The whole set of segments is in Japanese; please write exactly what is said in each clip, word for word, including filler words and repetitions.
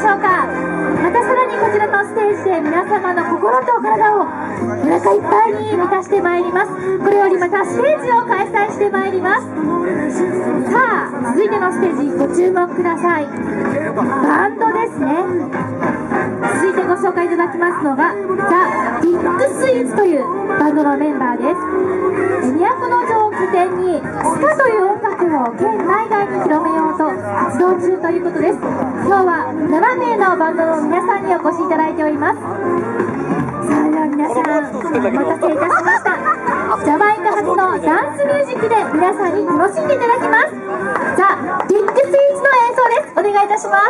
しょうか。またさらにこちらのステージで皆様の心と体をお腹いっぱいに満たしてまいります。これよりまたステージを開催してまいります。さあ続いてのステージご注目ください。バンドですね。続いてご紹介いただきますのがザ・ビッグスイーツというバンドのメンバーです。都城を拠点にスカという音楽を県内外に広めようと活動中ということです。今日はななめいのバンドの皆さんにお越しいただいております。さあでは皆さんお待たせいたしました。ジャマイカ発のダンスミュージックで皆さんに楽しんでいただきます。ザ・ビッグスイーツの演奏です。お願いいたします。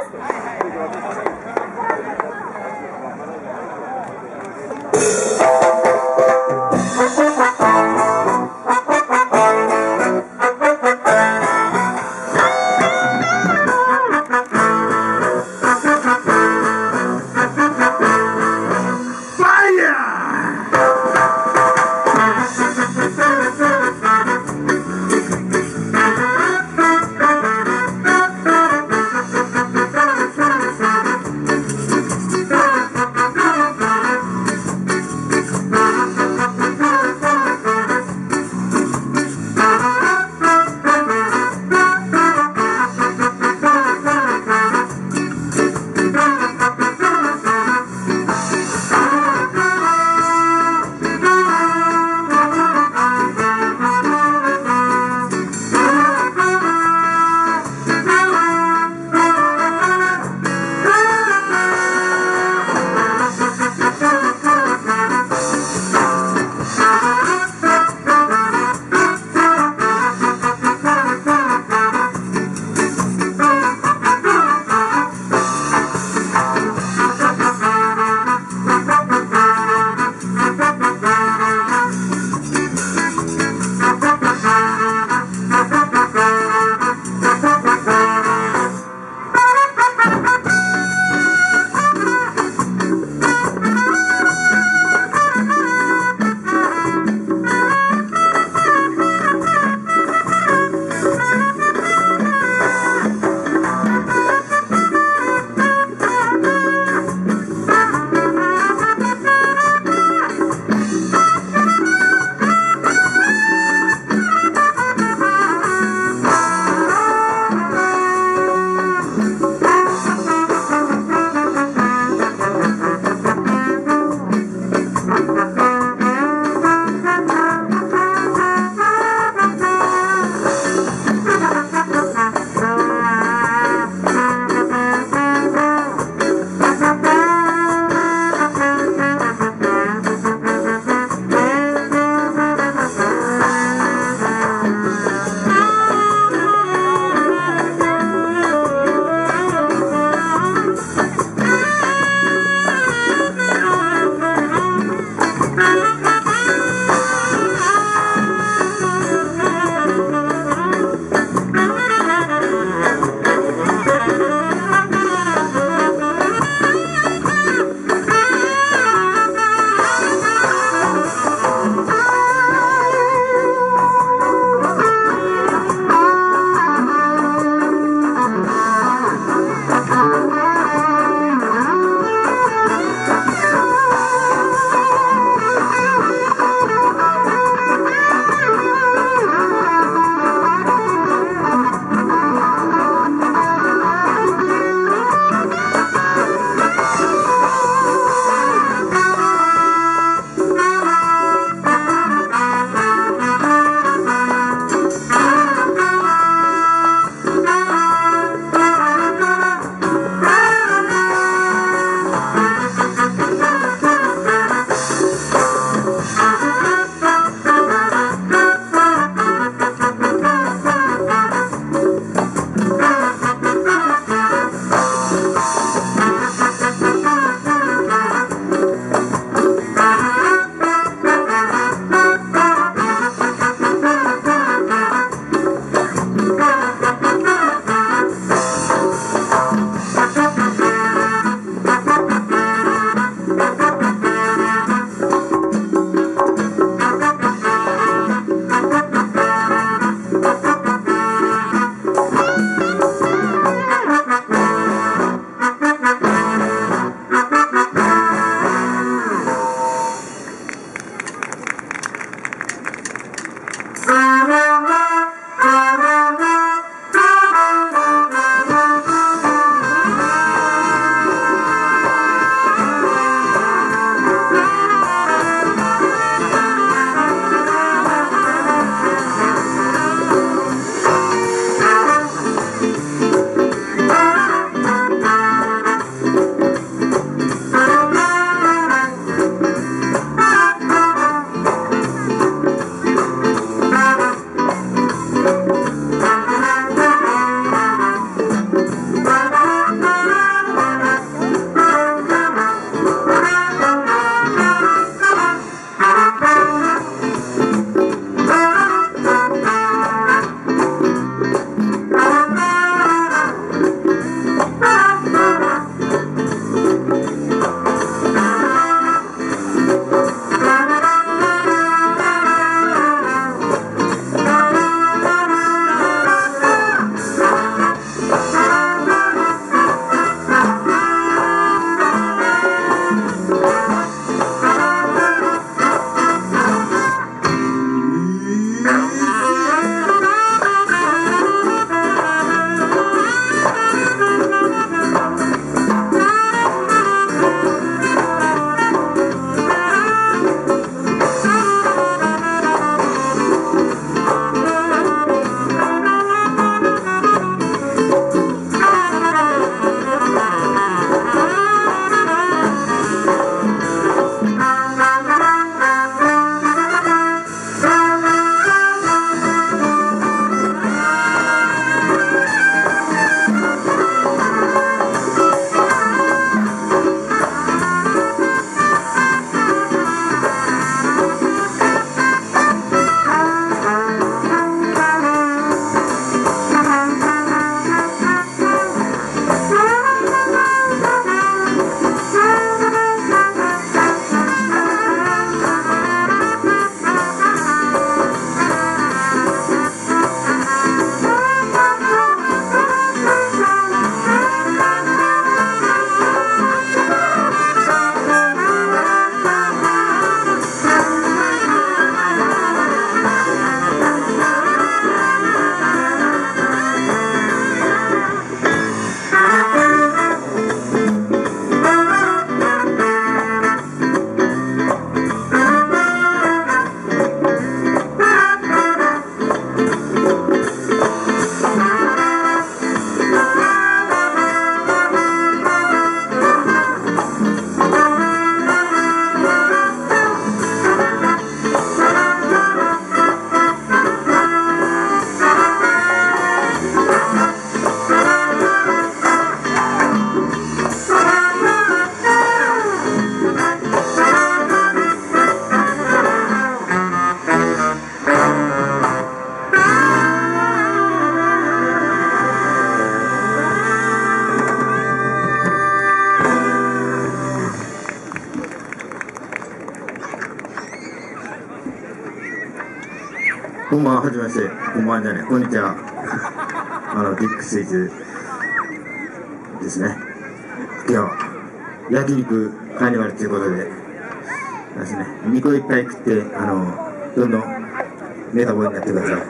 んばんは、はじめまして。こんばんはじゃない、こんにちは。あの、ビッグスイーツですね。今日は、焼肉カーニバルということで、ですね、肉をいっぱい食って、あの、どんどんメタボになってください。はい。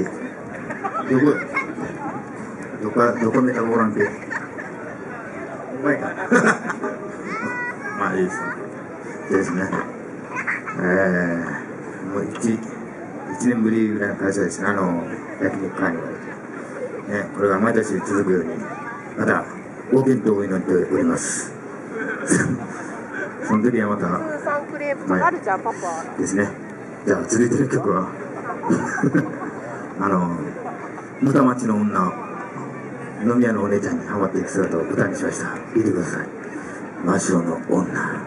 どこ、どこ、どこメタボランけ。うまいか。まあいいです。ですね。えー、もう一、一年ぶりぐらいの開催ですね。あの、焼肉カーニバル。ね、これが毎年続くように、また、ご健闘を祈っております。その時はまた、はい、ですね。じゃあ、続いてる曲は、あの、むた町の女、飲み屋のお姉ちゃんにハマっていく姿を歌にしました。聴いてください。魔性の女。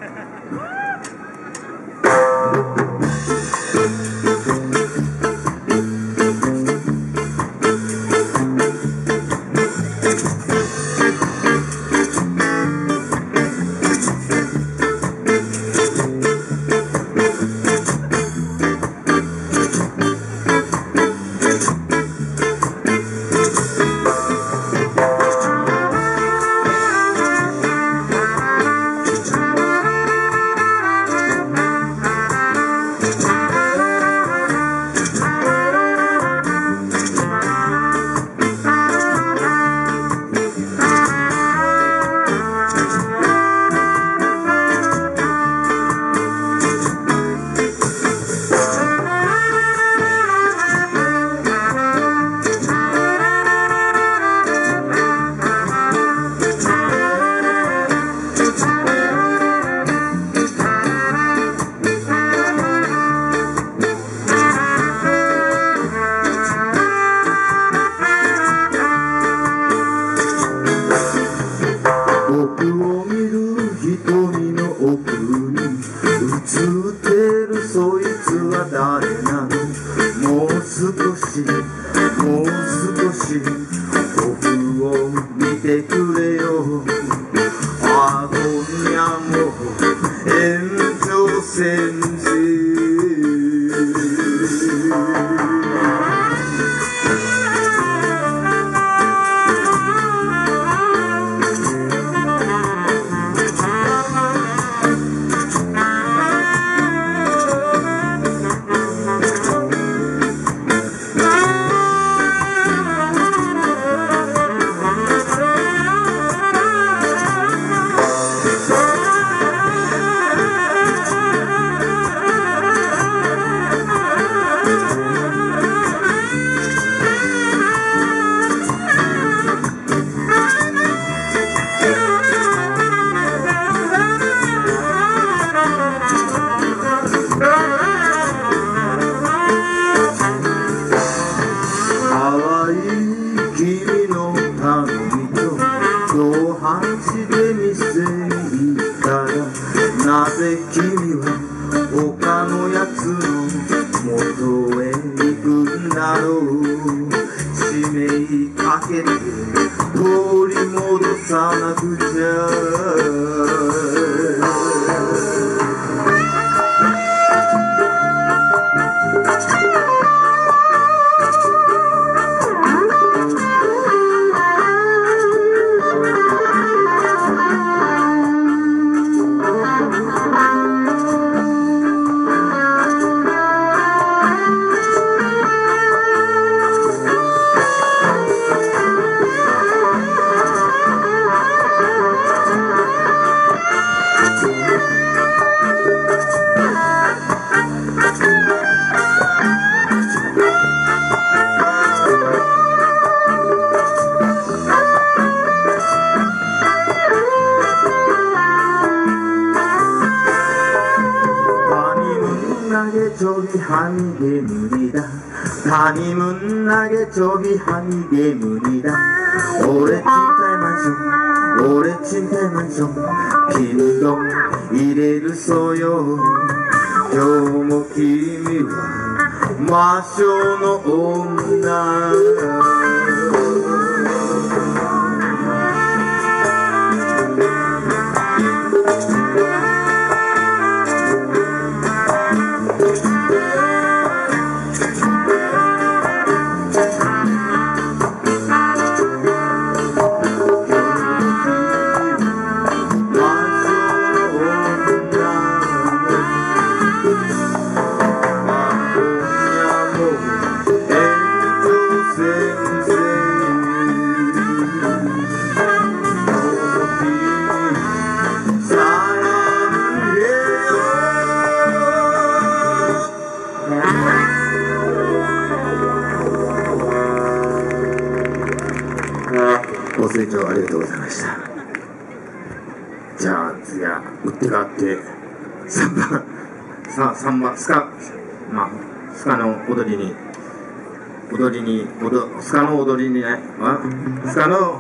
ご清聴ありがとうございました。じゃあ次は打って変わってさんばんささんばんスカまあスカの踊りに踊りに踊スカの踊りにねスカの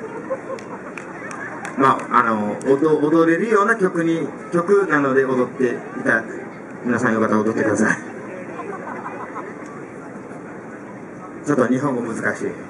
まああの踊踊れるような曲に曲なので踊っていた皆さんよかったら踊ってください。ちょっと日本語難しい。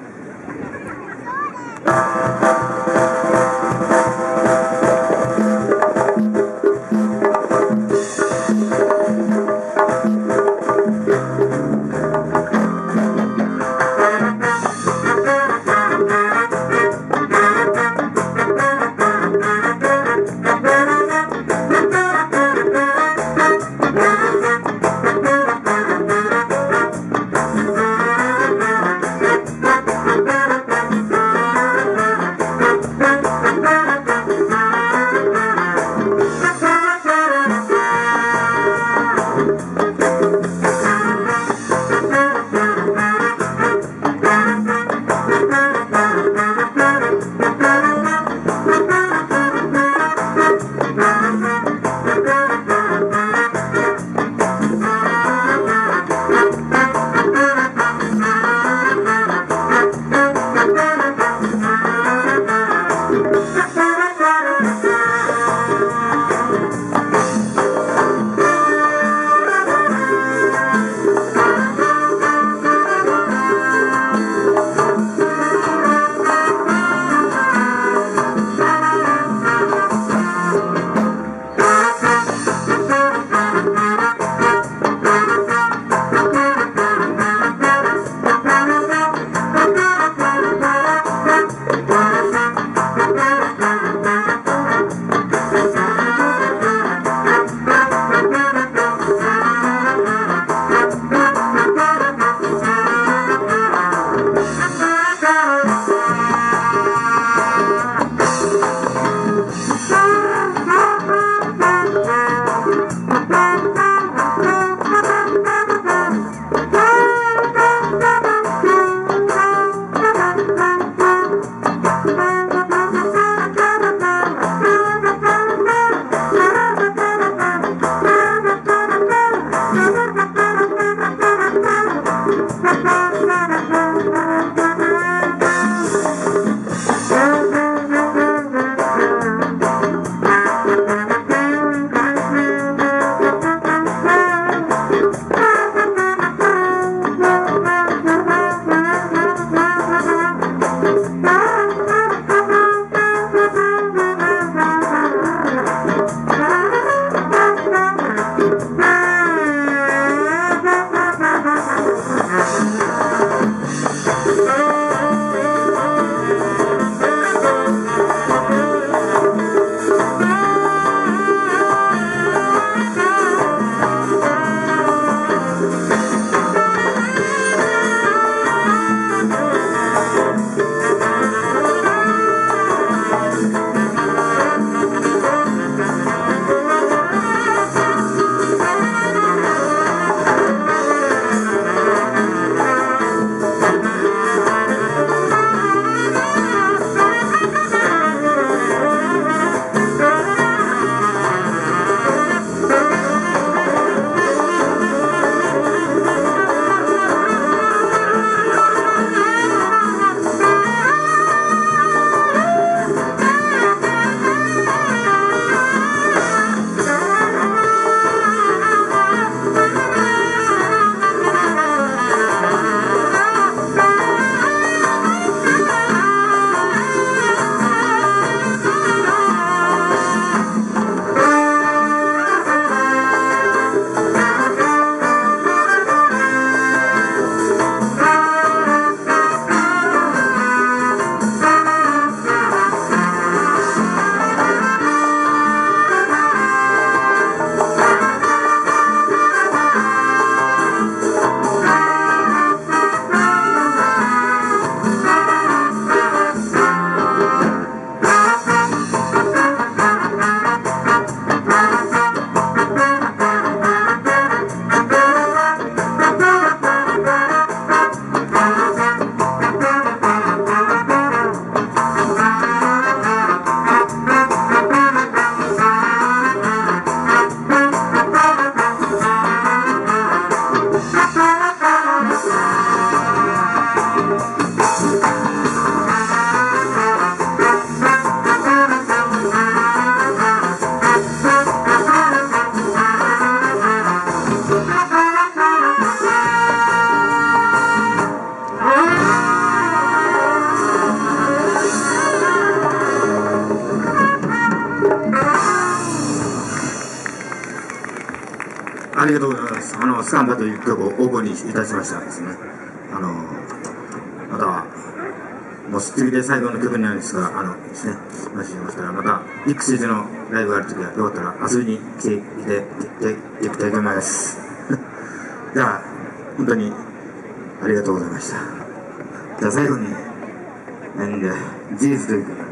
りがとうございます。あのスカンバという曲をオープンにいたしましたですね。あのまたもう次で最後の曲になるんですが、あのですね、話しますから、またビッグシーズのライブがあるときはよかったら遊びに来ていただきたいと思います。じゃあ本当にありがとうございました。じゃあ最後に何で事実というか。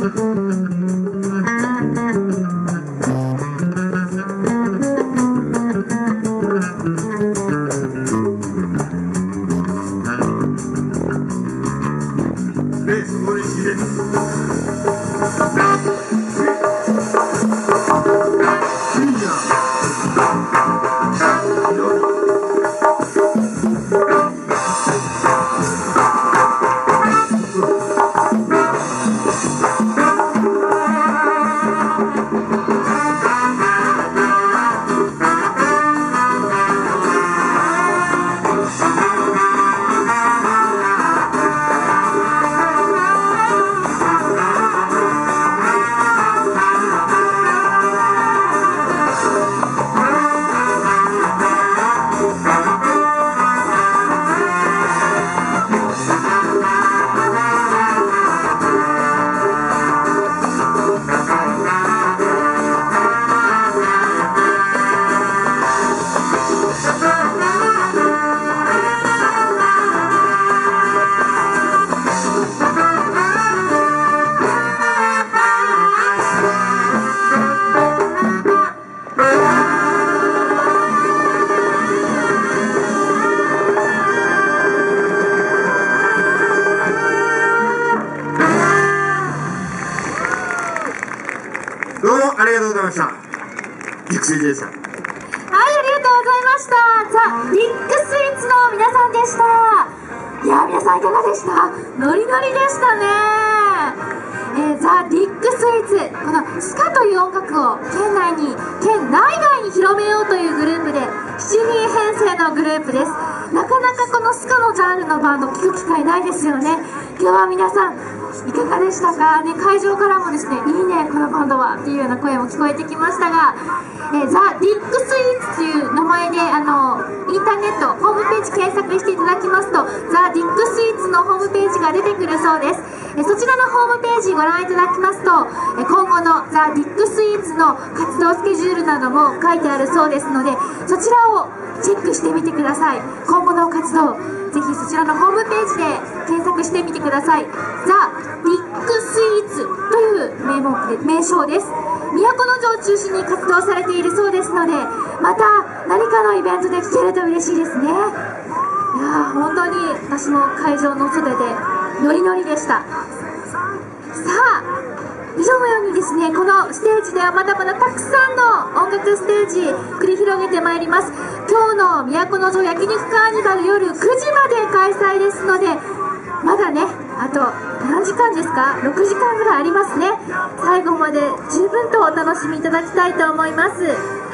どうもありがとうございました。ディックスイーツでした。 はい、ありがとうございました。ザ・ディックスイーツの皆さんでした。いや、皆さんいかがでした？ノリノリでしたね。えー、ザ・ディックスイーツ、このスカという音楽を県内に、県内外に広めようというグループでしちにん編成のグループです。なかなかこのスカのジャンルのバンド聴く機会ないですよね。今日は皆さんいかがでしたかね。会場からもですね、いいねこのバンドはっていうような声も聞こえてきましたが、えー、ザ・ディックスイーツという名前であのインターネットホームページ検索していただきますと、ザ・ディックスイーツのホームページが出てくるそうです。えー、そちらのホームページご覧いただきますと、えー、今後のザ・ディックスイーツの活動スケジュールなども書いてあるそうですので、そちらをチェックしてみてください。今後の活動ぜひそちらのホームページで検索してみてください。ザ・ディックスイーツという名目で名称です。都城を中心に活動されているそうですので、また何かのイベントで聴けると嬉しいですね。いやー、本当に私も会場の外でノリノリでした。さあ、以上のようにですね、このステージではまだまだたくさんの音楽ステージ繰り広げてまいります。今日の都城焼肉カーニバル夜くじまで開催ですので、まだね、あと何時間ですか、ろくじかんぐらいありますね。最後まで十分とお楽しみいただきたいと思います。